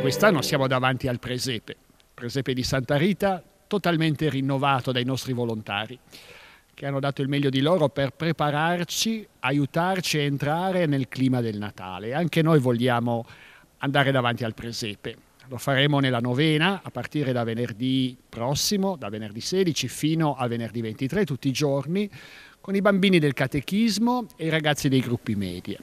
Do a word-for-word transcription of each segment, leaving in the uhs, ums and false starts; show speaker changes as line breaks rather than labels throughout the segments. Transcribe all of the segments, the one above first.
quest'anno siamo davanti al presepe, presepe di Santa Rita, totalmente rinnovato dai nostri volontari, che hanno dato il meglio di loro per prepararci, aiutarci a entrare nel clima del Natale. Anche noi vogliamo andare davanti al presepe. Lo faremo nella novena a partire da venerdì prossimo, da venerdì sedici fino a venerdì ventitré, tutti i giorni, con i bambini del catechismo e i ragazzi dei gruppi media.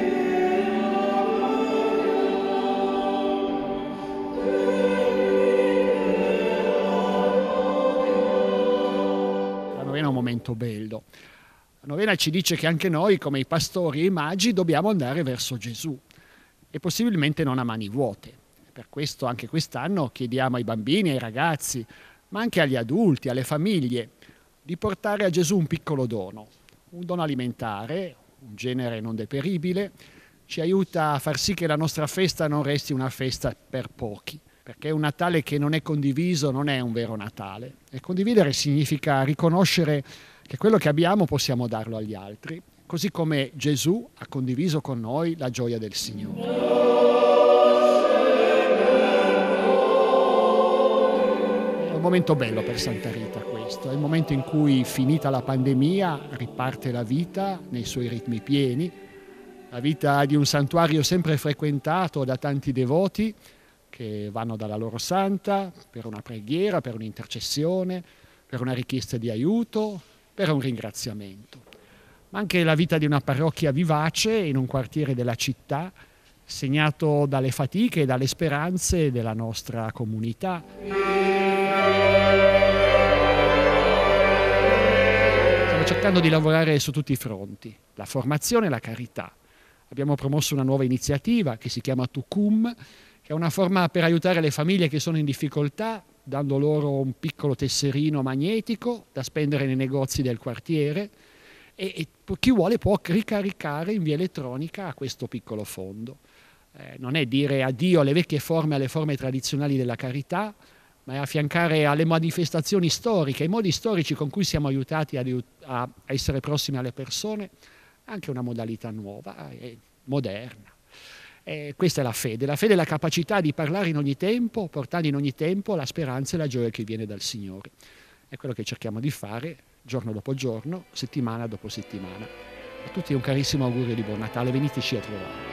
La novena è un momento bello. La novena ci dice che anche noi, come i pastori e i magi, dobbiamo andare verso Gesù e possibilmente non a mani vuote. Per questo anche quest'anno chiediamo ai bambini, ai ragazzi, ma anche agli adulti, alle famiglie, di portare a Gesù un piccolo dono, un dono alimentare, un genere non deperibile, ci aiuta a far sì che la nostra festa non resti una festa per pochi, perché un Natale che non è condiviso non è un vero Natale. E condividere significa riconoscere che quello che abbiamo possiamo darlo agli altri, così come Gesù ha condiviso con noi la gioia del Signore. È un momento bello per Santa Rita questo, è il momento in cui, finita la pandemia, riparte la vita nei suoi ritmi pieni, la vita di un santuario sempre frequentato da tanti devoti che vanno dalla loro santa per una preghiera, per un'intercessione, per una richiesta di aiuto, per un ringraziamento. Ma anche la vita di una parrocchia vivace in un quartiere della città, segnato dalle fatiche e dalle speranze della nostra comunità. Stiamo cercando di lavorare su tutti i fronti, la formazione e la carità. Abbiamo promosso una nuova iniziativa che si chiama Tucum, che è una forma per aiutare le famiglie che sono in difficoltà, dando loro un piccolo tesserino magnetico da spendere nei negozi del quartiere e, e chi vuole può ricaricare in via elettronica a questo piccolo fondo. Eh, non è dire addio alle vecchie forme, alle forme tradizionali della carità, ma è affiancare alle manifestazioni storiche, ai modi storici con cui siamo aiutati a, a essere prossimi alle persone, anche una modalità nuova e moderna. E questa è la fede. La fede è la capacità di parlare in ogni tempo, portando in ogni tempo la speranza e la gioia che viene dal Signore. È quello che cerchiamo di fare giorno dopo giorno, settimana dopo settimana. A tutti un carissimo augurio di buon Natale, veniteci a trovare.